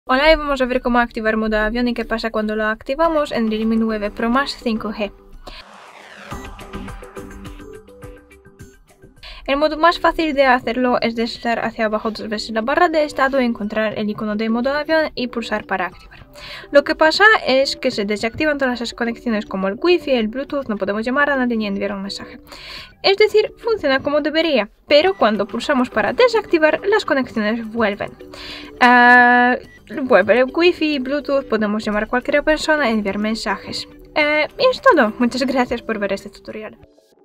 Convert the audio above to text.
Hola y vamos a ver cómo activar modo avión y qué pasa cuando lo activamos en Realme 9 Pro Max 5G. El modo más fácil de hacerlo es deslizar hacia abajo dos veces la barra de estado, encontrar el icono de modo avión y pulsar para activar. Lo que pasa es que se desactivan todas las conexiones como el Wi-Fi, el Bluetooth, no podemos llamar a nadie ni enviar un mensaje. Es decir, funciona como debería, pero cuando pulsamos para desactivar, las conexiones vuelven. Vuelve el Wi-Fi, Bluetooth, podemos llamar a cualquier persona y enviar mensajes. Y es todo. Muchas gracias por ver este tutorial.